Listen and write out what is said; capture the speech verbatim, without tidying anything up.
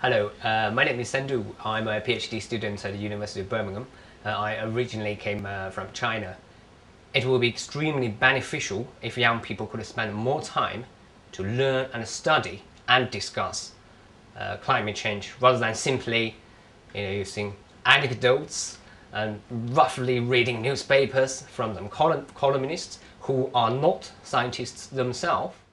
Hello, uh, my name is Sandu. I'm a PhD student at the University of Birmingham. Uh, I originally came uh, from China. It will be extremely beneficial if young people could spend more time to learn and study and discuss uh, climate change rather than simply you know, using anecdotes and roughly reading newspapers from them column columnists who are not scientists themselves.